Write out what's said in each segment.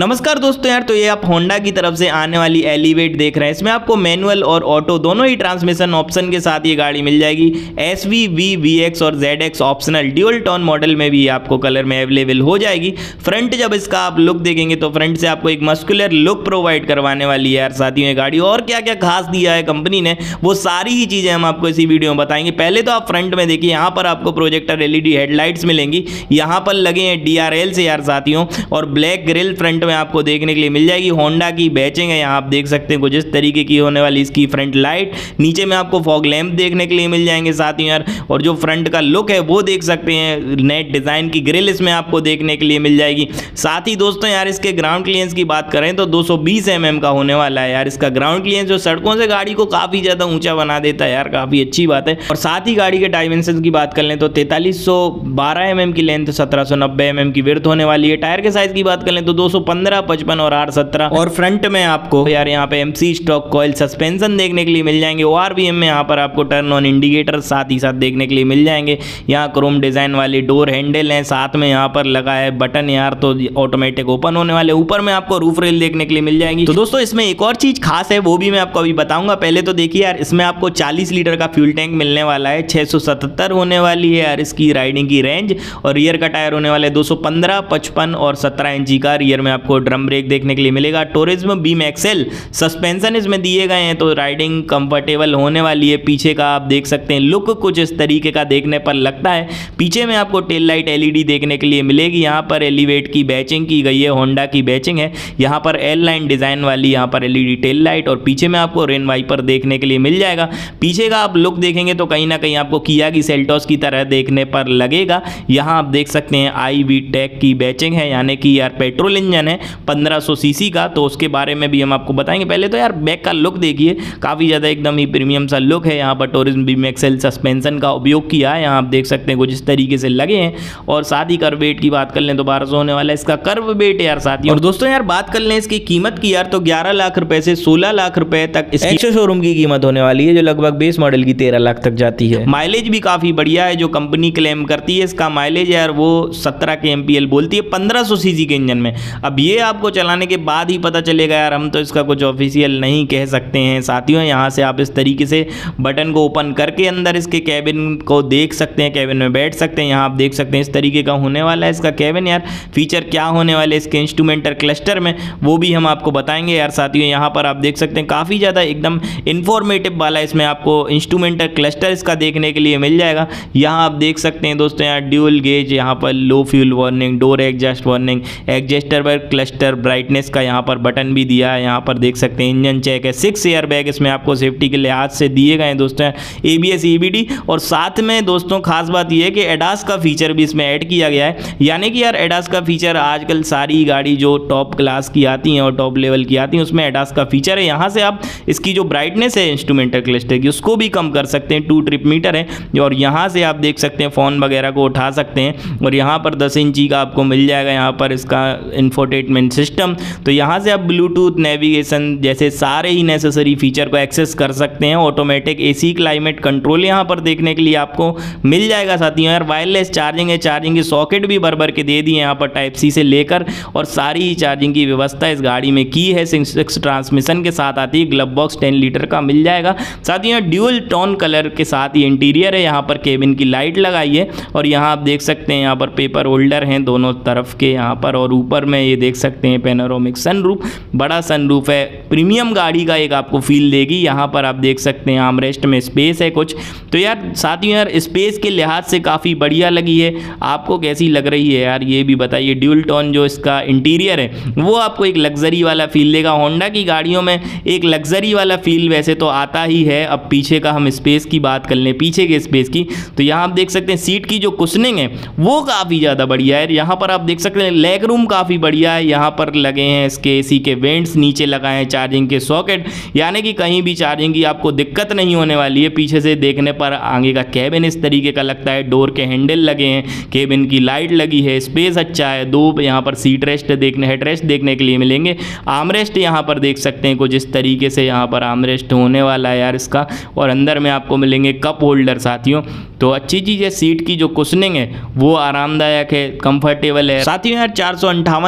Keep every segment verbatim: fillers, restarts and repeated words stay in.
नमस्कार दोस्तों यार, तो ये आप होंडा की तरफ से आने वाली एलिवेट देख रहे हैं। इसमें आपको मैनुअल और ऑटो दोनों ही ट्रांसमिशन ऑप्शन के साथ ये गाड़ी मिल जाएगी। S V, V, V X और Z X optional dual tone model में भी आपको कलर में अवेलेबल हो जाएगी। फ्रंट जब इसका आप लुक देखेंगे तो फ्रंट से आपको एक मस्कुलर लुक प्रोवाइड करवाने वाली है यार साथियों ये गाड़ी। और क्या क्या खास दिया है कंपनी ने, वो सारी ही चीज़ें हम आपको इसी वीडियो में बताएंगे। पहले तो आप फ्रंट में देखिए, यहाँ पर आपको प्रोजेक्टर एलईडी हेडलाइट्स मिलेंगी, यहाँ पर लगे हैं डी आर एल से यार साथियों, और ब्लैक ग्रिल फ्रंट में आपको देखने के लिए मिल जाएगी। होंडा की बैचिंग है, यहाँ आप देख सकते हैं कुछ इस तरीके की होने वाली इसकी फ्रंट लाइट। नीचे में आपको फॉग लैंप देखने के लिए मिल जाएंगे साथियों यार, और जो फ्रंट का लुक है वो देख सकते हैं। नेट डिजाइन की ग्रिल इसमें आपको देखने के लिए मिल जाएगी। साथ ही दोस्तों यार इसके ग्राउंड क्लियरेंस की बात करें तो दो सौ बीस एम एम का होने वाला है यार इसका ग्राउंड क्लियरेंस, जो सड़कों से गाड़ी को काफी ज्यादा ऊंचा बना देता है यार, काफी अच्छी बात है। और साथ ही गाड़ी के डायमेंशन की बात कर लें तो तैंतालीस सौ बारह एम एम की लेंथ, सत्रह सौ नब्बे एम एम की विड्थ होने वाली है। टायर के साइज की बात कर लें तो दो सौ पंद्रह, पचपन और आठ सत्रह। और फ्रंट में आपको यार यहाँ पे एमसी स्टॉक कॉइल सस्पेंशन देखने के लिए मिल जाएंगे। ओआरवीएम में यहाँ पर आपको टर्न ऑन इंडिकेटर साथ ही साथ देखने के लिए मिल जाएंगे। यहाँ क्रोम डिजाइन वाले डोर हैंडल हैं, साथ में यहाँ पर लगा है बटन यार, तो ऑटोमेटिक ओपन होने वाले। ऊपर में आपको रूफ रेल देखने के लिए मिल जाएंगी। तो दोस्तों इसमें एक और चीज खास है, वो भी मैं आपको अभी बताऊंगा। पहले तो देखिए यार, इसमें आपको चालीस लीटर का फ्यूल टैंक मिलने वाला है। छह सौ सतहत्तर होने वाली है यार इसकी राइडिंग की रेंज, और रियर का टायर होने वाला है दो सौ पंद्रह, पचपन और सत्रह इंची का। रियर में आपको ड्रम ब्रेक देखने के लिए मिलेगा। टूरिज्म बीम एक्सेल सस्पेंशन इसमें दिए गए हैं, तो राइडिंग कंफर्टेबल होने वाली है। पीछे का आप देख सकते हैं लुक कुछ इस तरीके का देखने पर लगता है। पीछे में आपको टेल लाइट एलईडी देखने के लिए मिलेगी। यहाँ पर एलिवेट की बैचिंग की गई है, होंडा की बैचिंग है। यहाँ पर एल लाइन डिजाइन वाली यहाँ पर एलईडी टेल लाइट, और पीछे में आपको रेन वाइपर देखने के लिए मिल जाएगा। पीछे का आप लुक देखेंगे तो कहीं ना कहीं आपको किया की सेल्टोस की तरह देखने पर लगेगा। यहाँ आप देख सकते हैं आई वी टेक की बैचिंग है, यानी कि यार पेट्रोल इंजन है पंद्रह सौ सीसी का, तो उसके बारे में भी हम आपको बताएंगे। पहले तो यार बैक का लुक देखिए, काफी ज्यादा एकदम ही प्रीमियम सा लुक है। यहाँ पर टूरिज्म बीम एक्सेल सस्पेंशन का उपयोग किया है, यहाँ आप देख सकते हैं कुछ इस तरीके से लगे हैं। और साथ ही कर्व वेट की बात कर लें तो बारह सौ होने वाला है इसका कर्व वेट यार साथ ही। और दोस्तों यार बात कर लें इसकी कीमत की यार, तो ग्यारह लाख रुपए से सोलह लाख रुपए तक इसकी शोरूम की कीमत होने वाली है, जो लगभग बेस मॉडल की तेरह लाख तक जाती है। माइलेज भी काफी बढ़िया है, जो कंपनी क्लेम करती है इसका माइलेज यार वो सत्रह के एमपीएल बोलती है पंद्रह सौ सीसी के इंजन में। अब ये आपको चलाने के बाद ही पता चलेगा यार, हम तो इसका कुछ ऑफिशियल नहीं कह सकते हैं साथियों। यहाँ से आप इस तरीके से बटन को ओपन करके अंदर इसके कैबिन को देख सकते हैं, कैबिन में बैठ सकते हैं। यहाँ आप देख सकते हैं इस तरीके का होने वाला है इसका कैबिन यार। फीचर क्या होने वाले इसके इंस्ट्रूमेंटल क्लस्टर में, वो भी हम आपको बताएंगे यार साथियों। यहाँ पर आप देख सकते हैं काफ़ी ज़्यादा एकदम इंफॉर्मेटिव वाला इसमें आपको इंस्ट्रूमेंटल क्लस्टर इसका देखने के लिए मिल जाएगा। यहाँ आप देख सकते हैं दोस्तों यहाँ ड्यूल गेज, यहाँ पर low fuel warning, door exhaust warning, exhauster पर क्लस्टर ब्राइटनेस का यहाँ पर बटन भी दिया है। यहाँ पर देख सकते हैं इंजन चेक है, सिक्स एयर बैग इसमें आपको सेफ्टी के लिहाज से दिए गए हैं दोस्तों, एबीएस ईबीडी। और साथ में दोस्तों खास बात यह है कि एडास का फीचर भी इसमें ऐड किया गया है। यानी कि यार एडास का फीचर आजकल सारी गाड़ी जो टॉप क्लास की आती हैं और टॉप लेवल की आती हैं उसमें एडास का फीचर है। यहाँ से आप इसकी जो ब्राइटनेस है इंस्ट्रूमेंटल क्लस्टर की उसको भी कम कर सकते हैं, टू ट्रिप मीटर है। और यहाँ से आप देख सकते हैं फ़ोन वगैरह को उठा सकते हैं। और यहाँ पर दस इंची का आपको मिल जाएगा यहाँ पर इसका इंफोटेनमेंट सिस्टम, तो यहाँ से आप ब्लूटूथ, नेविगेशन जैसे सारे ही नेसेसरी फीचर को एक्सेस कर सकते हैं। ऑटोमेटिक एसी क्लाइमेट कंट्रोल यहाँ पर देखने के लिए आपको मिल जाएगा साथियों यार। वायरलेस चार्जिंग है, चार्जिंग की सॉकेट भी भर भर के दे दिए यहाँ पर टाइप सी से लेकर, और सारी ही चार्जिंग की व्यवस्था इस गाड़ी में की है। सिक्स ट्रांसमिशन के साथ आती है, ग्लव बॉक्स टेन लीटर का मिल जाएगा साथियों। ड्यूल टोन कलर के साथ ही इंटीरियर है। यहाँ पर केबिन की लाइट लगाई है, और यहाँ आप देख सकते हैं यहाँ पर पेपर होल्डर हैं दोनों तरफ के यहाँ पर, और ऊपर में ये देख सकते हैं पैनोरामिक सनरूफ, बड़ा सनरूफ है। प्रीमियम गाड़ी का एक आपको फील देगी। यहाँ पर आप देख सकते हैं आर्मरेस्ट में स्पेस है कुछ, तो यार साथियों यार स्पेस के लिहाज से काफ़ी बढ़िया लगी है। आपको कैसी लग रही है यार ये भी बताइए। ड्यूल टोन जो इसका इंटीरियर है वो आपको एक लग्जरी वाला फील देगा। होंडा की गाड़ियों में एक लग्जरी वाला फील वैसे तो आता ही है। अब पीछे का हम स्पेस की बात कर लें, पीछे के स्पेस की, तो यहाँ आप देख सकते हैं सीट की जो कुशनिंग है वो काफ़ी ज़्यादा बढ़िया है। यहाँ पर आप देख सकते हैं लेग रूम काफ़ी बढ़िया है। यहाँ पर लगे हैं इसके एसी के वेंट्स, नीचे लगाए हैं चार्जिंग के सॉकेट, यानी कि कहीं भी चार्जिंग की आपको दिक्कत नहीं होने वाली है। पीछे से देखने पर आगे का कैबिन इस तरीके का लगता है, डोर के हैंडल लगे हैं, केबिन की लाइट लगी है, स्पेस अच्छा है। दो यहाँ पर सीट रेस्ट देखने हेड रेस्ट देखने के लिए मिलेंगे। आर्मरेस्ट यहाँ पर देख सकते हैं कुछ इस तरीके से यहाँ पर आर्मरेस्ट होने वाला है यार इसका, और अंदर में आपको मिलेंगे कप होल्डर साथियों। तो अच्छी चीज़ है, सीट की जो कुशनिंग है वो आरामदायक है, कंफर्टेबल है। साथियों यार चार सौ अंठावन लीटर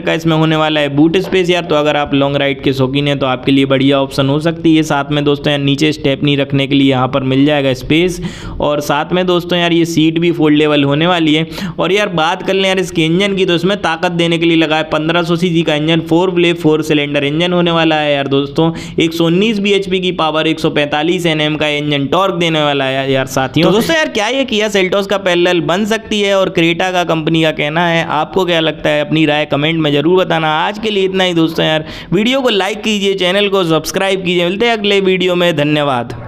का इसमें होने वाला है बूट स्पेस यार, तो अगर आप लॉन्ग राइड के शौकीन हैं तो आपके लिए बढ़िया ऑप्शन हो सकती है। साथ में दोस्तों यार नीचे स्टेपनी रखने के लिए यहाँ पर मिल जाएगा स्पेस, और साथ में दोस्तों यार ये सीट भी फोल्डेबल होने वाली है। और यार बात कर लें यार इसके इंजन की, तो इसमें ताकत देने के लिए लगा है पंद्रह सौ सीसी का engine, four blade four cylinder engine होने वाला है यार दोस्तों। एक सौ उन्नीस बीएचपी की पावर, एक सौ पैंतालीस एनएम का इंजन टॉर्क देने वाला है यार साथियों। तो दोस्तों यार क्या ये किया सेल्टोस का पैरेलल बन सकती है और क्रेटा का कंपनी का कहना है, आपको क्या लगता है? अपनी राय कमेंट में जरूर बताना। आज के लिए इतना ही दोस्तों यार, वीडियो को लाइक कीजिए, चैनल को सब्सक्राइब कीजिए। मिलते हैं अगले वीडियो में, धन्यवाद।